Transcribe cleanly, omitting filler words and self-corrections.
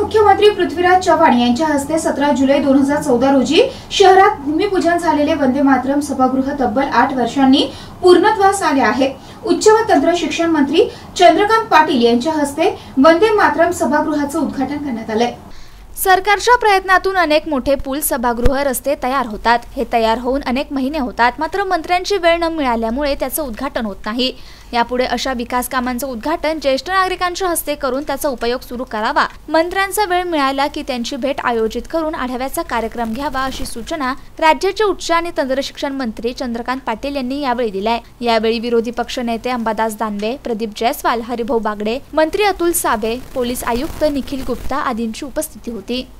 मुख्यमंत्री पृथ्वीराज चव्हाण यांच्या हस्ते 17 जुलै 2014 रोजी शहरात भूमिपूजन झालेले वंदे मातरम सभागृह तब्बल 8 वर्षांनी पूर्णत्वास आले आहे। उच्च व तंत्र शिक्षण मंत्री चंद्रकांत पाटील यांच्या हस्ते वंदे मातरम सभागृहाचे उद्घाटन करण्यात आले। सरकारच्या प्रयत्नातून अनेक मोठे पूल, सभागृह, रस्ते तयार होतात। हे तयार होऊन अनेक महिने होतात, मात्र मंत्र्यांची वेळ न मिळाल्यामुळे त्याचं उद्घाटन होत नाही। यापुढे अशा विकास कामांचं उद्घाटन ज्येष्ठ नागरिकांच्या हस्ते करून त्याचा उपयोग सुरू करावा। मंत्र्यांचा वेळ मिळाला की त्यांची भेट आयोजित करून आढाव्याचा कार्यक्रम घ्यावा, अशी सूचना राज्याचे उच्च आणि तंत्र शिक्षण मंत्री चंद्रकांत पाटील यांनी यावेळी दिली आहे। यावेळी विरोधी पक्ष नेते अंबादास दानवे, प्रदीप जयस्वाल, हरिभाऊ बागडे, मंत्री अतुल सावे, पोलीस आयुक्त निखिल गुप्ता आदींची उपस्थिती होती।